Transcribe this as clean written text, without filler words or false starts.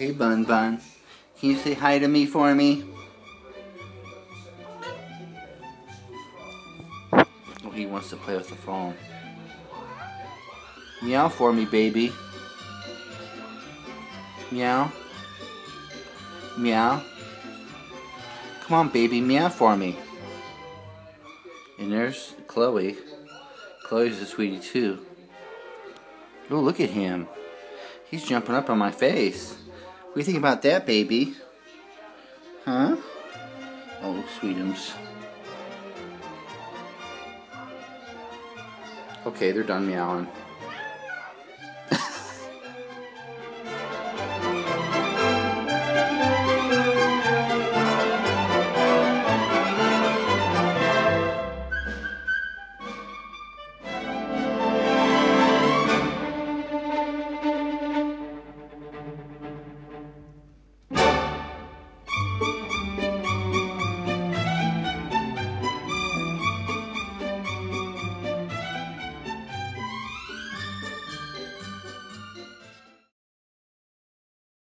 Hey, Bun Bun. Can you say hi to me for me? Oh, he wants to play with the phone. Meow for me, baby. Meow. Meow. Come on, baby, meow for me. And there's Chloe. Chloe's a sweetie, too. Oh, look at him. He's jumping up on my face. What do you think about that, baby? Huh? Oh, sweetums. Okay, they're done meowing.